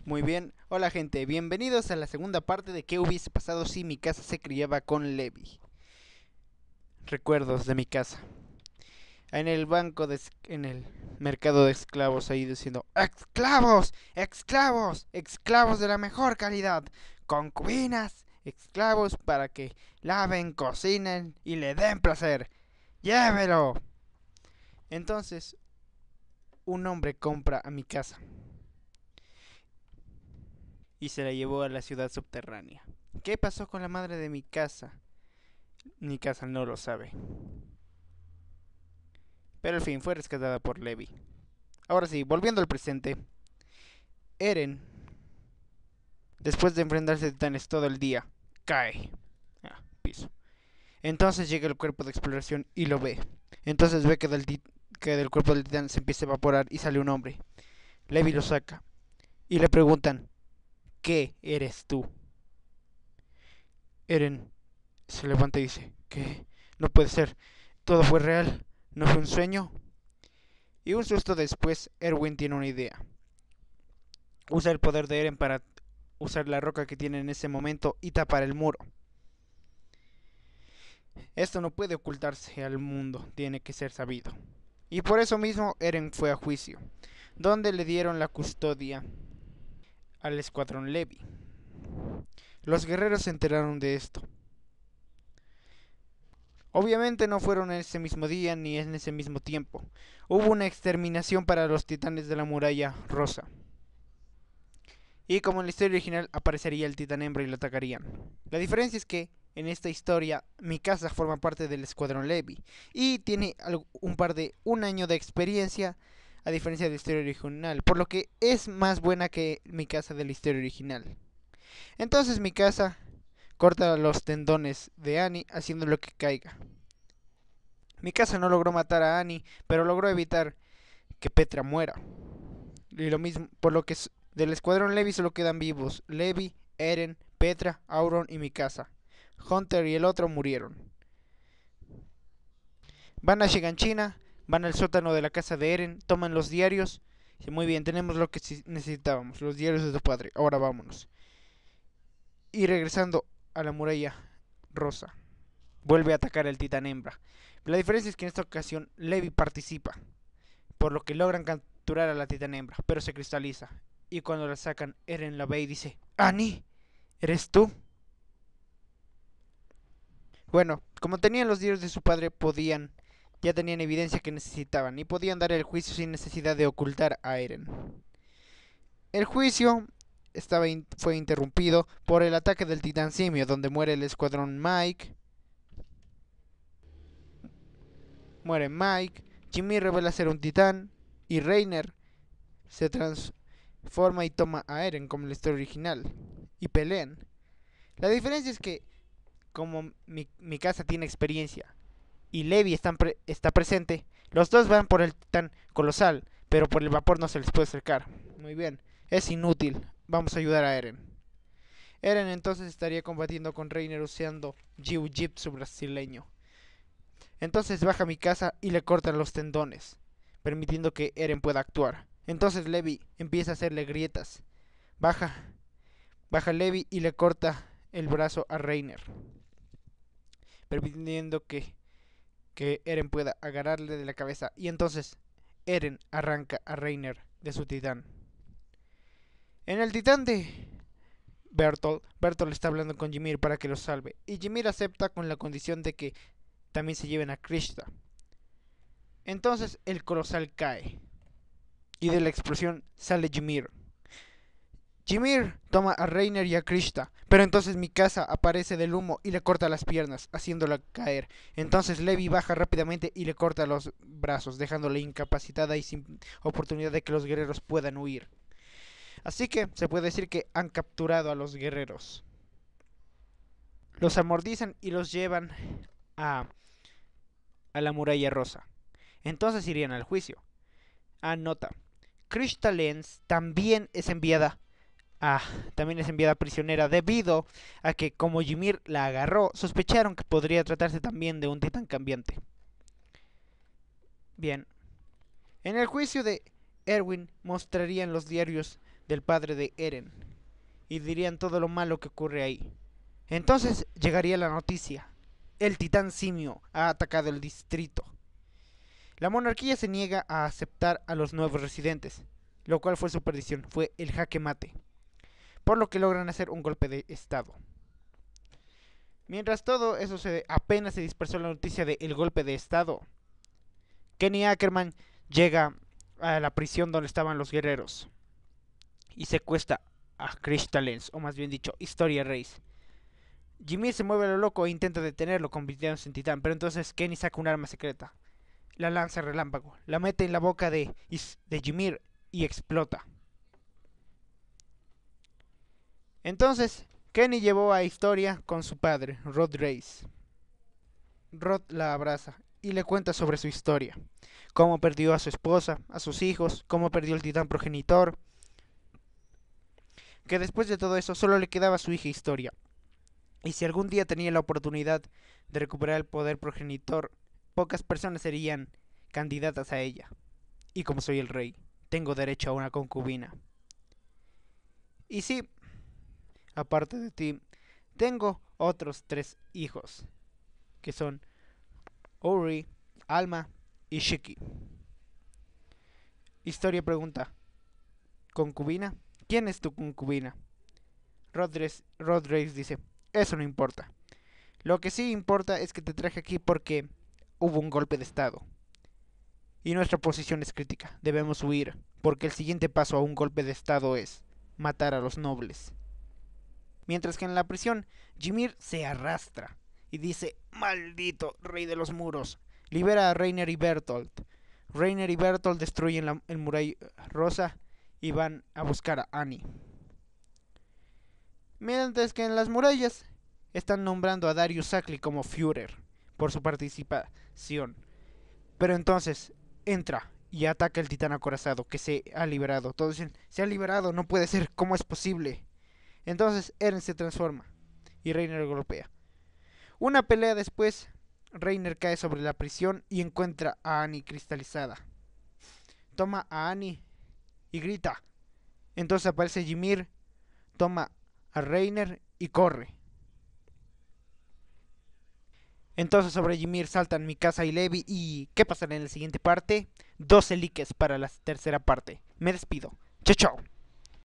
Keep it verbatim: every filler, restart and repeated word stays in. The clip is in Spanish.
Muy bien, hola gente, bienvenidos a la segunda parte de qué hubiese pasado si mi casa se criaba con Levi. Recuerdos de mi casa. En el banco de en el mercado de esclavos ahí diciendo ¡esclavos! ¡esclavos! ¡esclavos de la mejor calidad! ¡Concubinas! ¡esclavos para que laven, cocinen y le den placer! ¡Llévelo! Entonces, un hombre compra a mi casa y se la llevó a la ciudad subterránea. ¿Qué pasó con la madre de mi casa? Mi casa no lo sabe. Pero al fin fue rescatada por Levi. Ahora sí, volviendo al presente. Eren, después de enfrentarse a titanes todo el día, cae. Ah, piso. Entonces llega el cuerpo de exploración y lo ve. Entonces ve que del, que del cuerpo del titán se empieza a evaporar y sale un hombre. Levi lo saca. Y le preguntan, ¿qué eres tú? Eren se levanta y dice, ¿qué? No puede ser. Todo fue real. ¿No fue un sueño? Y un susto después, Erwin tiene una idea. Usa el poder de Eren para usar la roca que tiene en ese momento y tapar el muro. Esto no puede ocultarse al mundo, tiene que ser sabido. Y por eso mismo Eren fue a juicio, donde le dieron la custodia al escuadrón Levi. Los guerreros se enteraron de esto. Obviamente no fueron en ese mismo día ni en ese mismo tiempo. Hubo una exterminación para los titanes de la muralla rosa. Y como en la historia original aparecería el titán hembra y lo atacarían. La diferencia es que en esta historia mi casa forma parte del escuadrón Levi y tiene un par de un año de experiencia a diferencia de la historia original, por lo que es más buena que mi casa de la historia original. Entonces mi casa corta los tendones de Annie haciéndolo que caiga. Mi casa no logró matar a Annie, pero logró evitar que Petra muera. Y lo mismo, por lo que del escuadrón Levi solo quedan vivos Levi, Eren, Petra, Auron y mi casa. Hunter y el otro murieron. Van a Shiganshina, van al sótano de la casa de Eren, toman los diarios. Dice, muy bien, tenemos lo que necesitábamos, los diarios de tu padre, ahora vámonos. Y regresando a la muralla rosa, vuelve a atacar al titán hembra. La diferencia es que en esta ocasión Levi participa, por lo que logran capturar a la titán hembra, pero se cristaliza. Y cuando la sacan, Eren la ve y dice, Annie, ¿eres tú? Bueno, como tenían los diarios de su padre, podían, ya tenían evidencia que necesitaban, y podían dar el juicio sin necesidad de ocultar a Eren. El juicio estaba in fue interrumpido por el ataque del titán simio, donde muere el escuadrón Mike. Muere Mike, Jimmy revela ser un titán, y Reiner se transforma y toma a Eren como en la historia original, y pelean. La diferencia es que como mi, mi casa tiene experiencia y Levi está, pre está presente, los dos van por el titán colosal, pero por el vapor no se les puede acercar. Muy bien, es inútil, vamos a ayudar a Eren. Eren entonces estaría combatiendo con Reiner usando Jiu-Jitsu brasileño. Entonces baja a mi casa y le cortan los tendones, permitiendo que Eren pueda actuar. Entonces Levi empieza a hacerle grietas. Baja, baja Levi y le corta el brazo a Reiner, permitiendo que, que Eren pueda agarrarle de la cabeza. Y entonces Eren arranca a Reiner de su titán. En el titán de Bertolt, Bertolt está hablando con Ymir para que lo salve. Y Ymir acepta con la condición de que también se lleven a Krishna. Entonces el colosal cae. Y de la explosión sale Ymir. Ymir toma a Reiner y a Krishna, pero entonces mi casa aparece del humo y le corta las piernas, haciéndola caer. Entonces Levi baja rápidamente y le corta los brazos, dejándola incapacitada y sin oportunidad de que los guerreros puedan huir. Así que se puede decir que han capturado a los guerreros. Los amordizan y los llevan a, a la muralla rosa. Entonces irían al juicio. Anota, Krishna Lenz también es enviada Ah, también es enviada prisionera debido a que como Ymir la agarró, sospecharon que podría tratarse también de un titán cambiante. Bien, en el juicio de Erwin mostrarían los diarios del padre de Eren y dirían todo lo malo que ocurre ahí. Entonces llegaría la noticia: el titán simio ha atacado el distrito. La monarquía se niega a aceptar a los nuevos residentes, lo cual fue su perdición, fue el jaque mate, por lo que logran hacer un golpe de estado. Mientras todo eso se apenas se dispersó la noticia del golpe de estado, Kenny Ackerman llega a la prisión donde estaban los guerreros y secuestra a Crystalens, o más bien dicho, Historia Race. Ymir se mueve a lo loco e intenta detenerlo convirtiéndose en titán, pero entonces Kenny saca un arma secreta, la lanza relámpago, la mete en la boca de, de Ymir y explota. Entonces Kenny llevó a Historia con su padre, Rod Race. Rod la abraza y le cuenta sobre su historia, cómo perdió a su esposa, a sus hijos, cómo perdió el titán progenitor, que después de todo eso solo le quedaba su hija Historia, y si algún día tenía la oportunidad de recuperar el poder progenitor, pocas personas serían candidatas a ella, y como soy el rey, tengo derecho a una concubina. Y sí, aparte de ti, tengo otros tres hijos, que son Ori, Alma y Shiki. Historia pregunta: ¿concubina? ¿Quién es tu concubina? Rodres, Rodrace dice: eso no importa. Lo que sí importa es que te traje aquí porque hubo un golpe de estado. Y nuestra posición es crítica. Debemos huir, porque el siguiente paso a un golpe de estado es matar a los nobles. Mientras que en la prisión, Ymir se arrastra y dice: maldito rey de los muros. Libera a Reiner y Bertolt. Reiner y Bertolt destruyen la, el muralla rosa y van a buscar a Annie. Mientras que en las murallas están nombrando a Darius Sackley como Führer por su participación. Pero entonces entra y ataca el titán acorazado que se ha liberado. Todos dicen: se ha liberado, no puede ser, ¿cómo es posible? Entonces Eren se transforma y Reiner golpea. Una pelea después, Reiner cae sobre la prisión y encuentra a Annie cristalizada. Toma a Annie y grita. Entonces aparece Ymir, toma a Reiner y corre. Entonces sobre Ymir saltan Mikasa y Levi. ¿Y qué pasará en la siguiente parte? doce likes para la tercera parte. Me despido. Chao, chao.